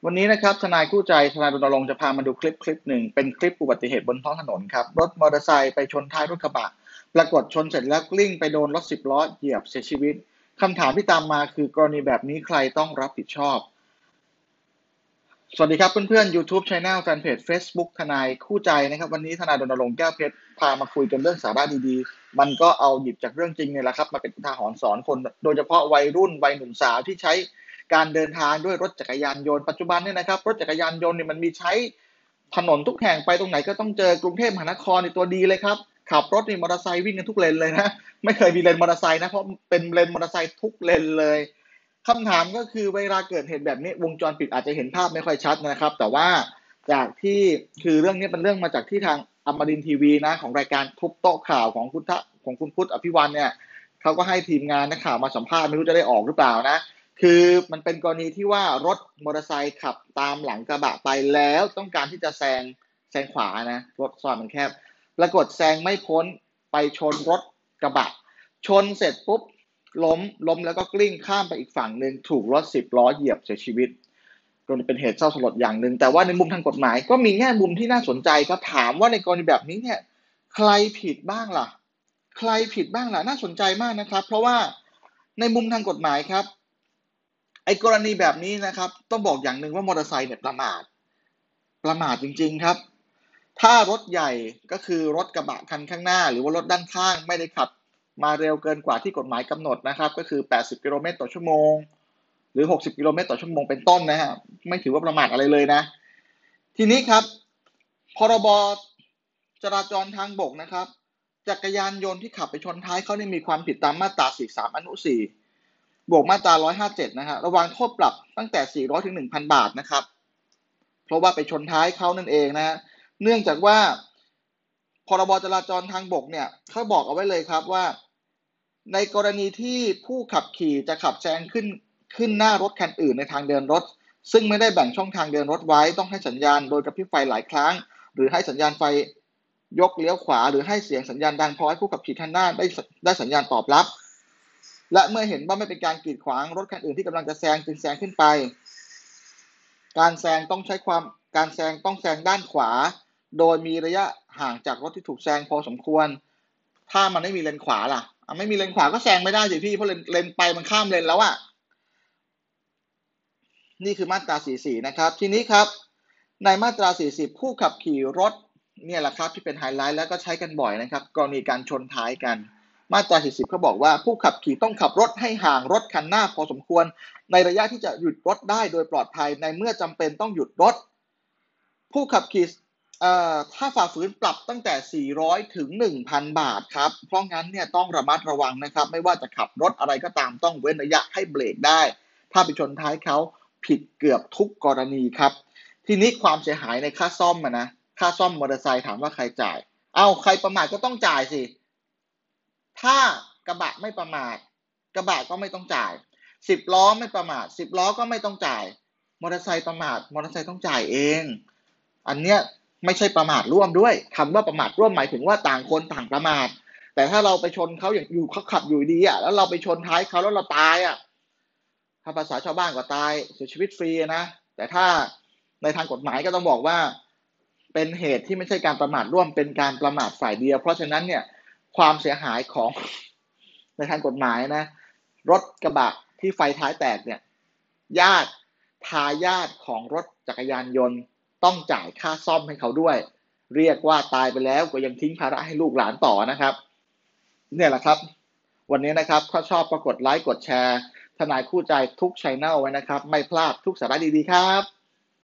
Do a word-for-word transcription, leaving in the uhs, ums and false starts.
วันนี้นะครับทนายคู่ใจทนายรณรงค์จะพามาดูคลิปคลิปหนึ่งเป็นคลิปอุบัติเหตุบนท้องถนนครับรถมอเตอร์ไซค์ไปชนท้ายรถกระบะปรากฏชนเสร็จแล้วกลิ้งไปโดนรถสิบล้อเหยียบเสียชีวิตคำถามที่ตามมาคือกรณีแบบนี้ใครต้องรับผิดชอบสวัสดีครับเพื่อนๆ YouTube Channel แฟนเพจ Facebook ทนายคู่ใจนะครับวันนี้ทนายรณรงค์แก้วเพชรพามาคุยกันเรื่องสาระดีๆมันก็เอาหยิบจากเรื่องจริงเนี่ยแหละครับมาเป็นอุทาหรณ์สอนคนโดยเฉพาะวัยรุ่นวัยหนุ่มสาวที่ใช้การเดินทางด้วยรถจักรยานยนต์ปัจจุบันเนี่ยนะครับรถจักรยานยนต์เนี่ยมันมีใช้ถนนทุกแห่งไปตรงไหนก็ต้องเจอกรุงเทพมหานครในตัวดีเลยครับขับรถนี่มอเตอร์ไซค์วิ่งกันทุกเลนเลยนะไม่เคยมีเลนมอเตอร์ไซค์นะเพราะเป็นเลนมอเตอร์ไซค์ทุกเลนเลยคำถามก็คือเวลาเกิดเหตุแบบนี้วงจรปิดอาจจะเห็นภาพไม่ค่อยชัดนะครับแต่ว่าจากที่คือเรื่องนี้เป็นเรื่องมาจากที่ทางอมรินทร์ทีวีนะของรายการทุบโต๊ะข่าวของคุณทะของคุณพุทธอภิวันเนี่ยเขาก็ให้ทีมงานนักข่าวมาสัมภาษณ์ไม่รู้จะได้ออกหรือเปล่านะคือมันเป็นกรณีที่ว่ารถมอเตอร์ไซค์ขับตามหลังกระบะไปแล้วต้องการที่จะแซงแซงขวานะรถซอยมันแคบปรากฏแซงไม่พ้นไปชนรถกระบะชนเสร็จปุ๊บล้มล้มแล้วก็กลิ้งข้ามไปอีกฝั่งหนึ่งถูกรถสิบล้อเหยียบเสียชีวิตก็เป็นเหตุเศร้าสลดอย่างหนึ่งแต่ว่าในมุมทางกฎหมายก็มีแง่มุมที่น่าสนใจครับถามว่าในกรณีแบบนี้เนี่ยใครผิดบ้างล่ะใครผิดบ้างล่ะน่าสนใจมากนะครับเพราะว่าในมุมทางกฎหมายครับไอ้กรณีแบบนี้นะครับต้องบอกอย่างหนึ่งว่ามอเตอร์ไซค์เนี่ยประมาทประมาทจริงๆครับถ้ารถใหญ่ก็คือรถกระบะคันข้างหน้าหรือว่ารถด้านข้างไม่ได้ขับมาเร็วเกินกว่าที่กฎหมายกำหนดนะครับก็คือแปดสิบกิโลเมตรต่อชั่วโมงหรือหกสิบกิโลเมตรต่อชั่วโมงเป็นต้นนะฮะไม่ถือว่าประมาทอะไรเลยนะทีนี้ครับพรบจราจรทางบกนะครับจักรยานยนต์ที่ขับไปชนท้ายเขาเนี่ยมีความผิดตามมาตราสี่สิบสามอนุสี่บวกมาตราหนึ่งร้อยห้าสิบเจ็ดนะฮะระวังโทษปรับตั้งแต่สี่ร้อยถึง หนึ่งพัน บาทนะครับเพราะว่าไปชนท้ายเขานั่นเองนะฮะเนื่องจากว่าพรบจราจรทางบกเนี่ยเขาบอกเอาไว้เลยครับว่าในกรณีที่ผู้ขับขี่จะขับแซงขึ้นขึ้นหน้ารถคันอื่นในทางเดินรถซึ่งไม่ได้แบ่งช่องทางเดินรถไว้ต้องให้สัญญาณโดยกระพริบไฟหลายครั้งหรือให้สัญญาณไฟยกเลี้ยวขวาหรือให้เสียงสัญญาณดังพอให้ผู้ขับขี่ท่านหน้าได้ได้สัญญาณตอบรับและเมื่อเห็นว่าไม่เป็นการกีดขวางรถคันอื่นที่กำลังจะแซงจึงแซงขึ้นไปการแซงต้องใช้ความการแซงต้องแซงด้านขวาโดยมีระยะห่างจากรถที่ถูกแซงพอสมควรถ้ามันไม่มีเลนขวาล่ะไม่มีเลนขวาก็แซงไม่ได้สิพี่เพราะเลนเลนไปมันข้ามเลนแล้วอ่ะนี่คือมาตราสี่สิบสี่นะครับทีนี้ครับในมาตราสี่สิบผู้ขับขี่รถเนี่ยแหละครับที่เป็นไฮไลท์แล้วก็ใช้กันบ่อยนะครับกรณีการชนท้ายกันมาตราสี่สิบเขาบอกว่าผู้ขับขี่ต้องขับรถให้ห่างรถคันหน้าพอสมควรในระยะที่จะหยุดรถได้โดยปลอดภัยในเมื่อจำเป็นต้องหยุดรถผู้ขับขี่ถ้าฝ่าฝืนปรับตั้งแต่สี่ร้อยถึง หนึ่งพัน บาทครับเพราะงั้นเนี่ยต้องระมัดระวังนะครับไม่ว่าจะขับรถอะไรก็ตามต้องเว้นระยะให้เบรกได้ถ้าไปชนท้ายเขาผิดเกือบทุกกรณีครับทีนี้ความเสียหายในค่าซ่อมอะนะค่าซ่อมมอเตอร์ไซค์ถามว่าใครจ่ายเอาใครประมาทก็ต้องจ่ายสิถ้ากระบะไม่ประมาทกระบะก็ไม่ต้องจ่ายสิบล้อไม่ประมาทสิบล้อก็ไม่ต้องจ่ายมอเตอร์ไซค์ประมาทมอเตอร์ไซค์ต้องจ่ายเองอันเนี้ยไม่ใช่ประมาทร่วมด้วยคำว่าประมาทร่วมหมายถึงว่าต่างคนต่างประมาทแต่ถ้าเราไปชนเขาอย่างอยู่เขาขับอยู่ดีอ่ะแล้วเราไปชนท้ายเขาแล้วเราตายอ่ะถ้าภาษาชาวบ้านก็ตายเสียชีวิตฟรีนะแต่ถ้าในทางกฎหมายก็ต้องบอกว่าเป็นเหตุที่ไม่ใช่การประมาทร่วมเป็นการประมาทฝ่ายเดียวเพราะฉะนั้นเนี่ยความเสียหายของในทางกฎหมายนะรถกระบะที่ไฟท้ายแตกเนี่ยญาติทายาทของรถจักรยานยนต์ต้องจ่ายค่าซ่อมให้เขาด้วยเรียกว่าตายไปแล้วก็ยังทิ้งภาระให้ลูกหลานต่อนะครับเนี่ยแหละครับวันนี้นะครับถ้าชอบก็กดไลค์กดแชร์ทนายคู่ใจทุกช่องไว้นะครับไม่พลาดทุกสาระดีๆครับ